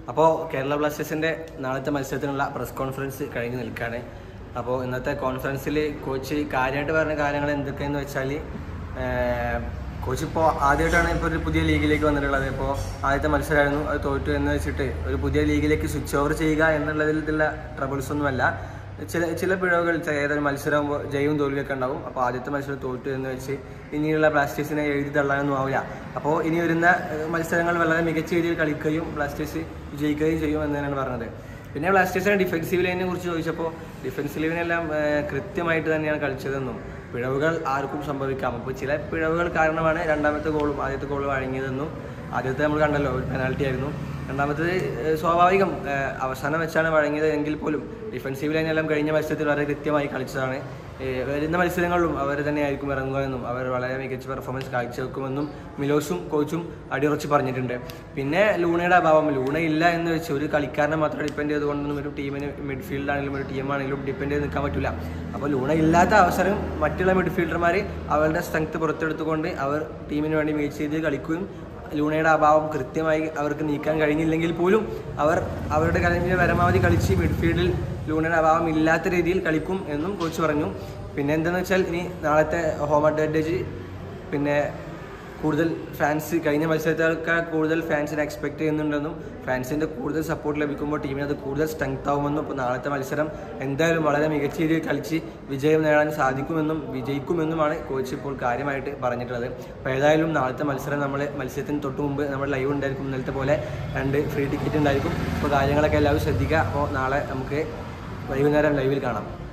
അപ്പോൾ കേരള ബ്ലാസ്റ്റേഴ്സിൻ്റെ നാളത്തെ മത്സരത്തിനുള്ള പ്രസ് കോൺഫറൻസ് കഴിഞ്ഞ് നിൽക്കുകയാണ്. അപ്പോൾ ഇന്നത്തെ കോൺഫറൻസിൽ കോച്ച് കാര്യമായിട്ട് പറഞ്ഞ കാര്യങ്ങൾ എന്തൊക്കെയെന്ന് വെച്ചാൽ, കോച്ച് ഇപ്പോൾ ആദ്യമായിട്ടാണ് ഇപ്പോൾ ഒരു പുതിയ ലീഗിലേക്ക് വന്നിട്ടുള്ളത്. ഇപ്പോൾ ആദ്യത്തെ മത്സരമായിരുന്നു, അത് തോറ്റു എന്ന് വെച്ചിട്ട് ഒരു പുതിയ ലീഗിലേക്ക് സ്വിച്ച് ഓവർ ചെയ്യുക എന്നുള്ളതിലുള്ള ട്രബിൾസ് ഒന്നുമല്ല. ചില പിഴവുകൾ, ഏതൊരു മത്സരമാകുമ്പോൾ ജയവും തോൽവിയൊക്കെ ഉണ്ടാവും. അപ്പോൾ ആദ്യത്തെ മത്സരം തോറ്റു എന്ന് വെച്ച് ഇനിയുള്ള ബ്ലാസ്റ്റേഴ്സിനെ എഴുതി തള്ളാനൊന്നും ആവില്ല. അപ്പോൾ ഇനി വരുന്ന മത്സരങ്ങൾ വളരെ മികച്ച രീതിയിൽ കളിക്കുകയും ബ്ലാസ്റ്റേഴ്സ് വിജയിക്കുകയും ചെയ്യും എന്ന് തന്നെയാണ് പറഞ്ഞത്. പിന്നെ ബ്ലാസ്റ്റേഴ്സിനെ ഡിഫൻസീവ് ലൈനിനെ കുറിച്ച് ചോദിച്ചപ്പോൾ ഡിഫൻസീവ് ലൈനെല്ലാം കൃത്യമായിട്ട് തന്നെയാണ് കളിച്ചതെന്നും പിഴവുകൾ ആർക്കും സംഭവിക്കാം. അപ്പോൾ ചില പിഴവുകൾ കാരണമാണ് രണ്ടാമത്തെ ഗോളും ആദ്യത്തെ ഗോളും വഴങ്ങിയതെന്നും. ആദ്യത്തെ നമ്മൾ കണ്ടല്ലോ, ഒരു പെനാൽറ്റി ആയിരുന്നു. രണ്ടാമത്തേത് സ്വാഭാവികം, അവസാനം വെച്ചാണ് വഴങ്ങിയത് എങ്കിൽ പോലും ഡിഫൻസീവ് ലൈനെല്ലാം കഴിഞ്ഞ മത്സരത്തിൽ വളരെ കൃത്യമായി കളിച്ചതാണ്. വരുന്ന മത്സരങ്ങളിലും അവർ തന്നെയായിരിക്കും ഇറങ്ങുക എന്നും അവർ വളരെ മികച്ച പെർഫോമൻസ് കാഴ്ചവെക്കുമെന്നും മിലോസും കോച്ചും അടിയുറച്ച് പറഞ്ഞിട്ടുണ്ട്. പിന്നെ ലൂണയുടെ അഭാവം, ലൂണ ഇല്ല എന്ന് വെച്ച് ഒരു കളിക്കാരനെ മാത്രം ഡിപ്പെൻഡ് ചെയ്തുകൊണ്ടൊന്നും ഒരു ടീമിന് മിഡ്ഫീൽഡാണെങ്കിലും ഒരു ടീമാണെങ്കിലും ഡിപ്പെൻഡ് ചെയ്ത് നിൽക്കാൻ പറ്റില്ല. അപ്പോൾ ലൂണ ഇല്ലാത്ത അവസരം മറ്റുള്ള മിഡ്ഫീൽഡർമാർ അവരുടെ സ്ട്രെങ്ത് പുറത്തെടുത്തുകൊണ്ട് അവർ ടീമിന് വേണ്ടി മികച്ച രീതിയിൽ കളിക്കുകയും ലൂണയുടെ അഭാവം കൃത്യമായി അവർക്ക് നീക്കാൻ കഴിഞ്ഞില്ലെങ്കിൽ പോലും അവർ അവരുടെ കഴിവിൻ്റെ പരമാവധി കളിച്ച് മിഡ്ഫീൽഡിൽ ലൂണയുടെ അഭാവം ഇല്ലാത്ത രീതിയിൽ കളിക്കും എന്നും കോച്ച് പറഞ്ഞു. പിന്നെ എന്താണെന്ന് വെച്ചാൽ ഇനി നാളത്തെ ഹോം അഡ്വാൻറ്റേജ്, പിന്നെ കൂടുതൽ ഫാൻസ് കഴിഞ്ഞ മത്സരത്തേക്കാൾ കൂടുതൽ ഫാൻസിനെ എക്സ്പെക്ട് ചെയ്യുന്നുണ്ടെന്നും ഫാൻസിൻ്റെ കൂടുതൽ സപ്പോർട്ട് ലഭിക്കുമ്പോൾ ടീമിന് അത് കൂടുതൽ സ്ട്രെങ്ത് ആവുമെന്നും ഇപ്പോൾ നാളത്തെ മത്സരം എന്തായാലും വളരെ മികച്ച രീതിയിൽ കളിച്ച് വിജയം നേടാൻ സാധിക്കുമെന്നും വിജയിക്കുമെന്നുമാണ് കോച്ച് ഇപ്പോൾ കാര്യമായിട്ട് പറഞ്ഞിട്ടുള്ളത്. അപ്പോൾ ഏതായാലും നാളത്തെ മത്സരം മത്സരത്തിന് തൊട്ട് മുമ്പ് നമ്മൾ ലൈവ് ഉണ്ടായിരിക്കും. ഇന്നലത്തെ പോലെ 2 ഫ്രീ ടിക്കറ്റ് ഉണ്ടായിരിക്കും. അപ്പോൾ കാര്യങ്ങളൊക്കെ എല്ലാവരും ശ്രദ്ധിക്കുക. അപ്പോൾ നാളെ നമുക്ക് വൈകുന്നേരം ലൈവിൽ കാണാം.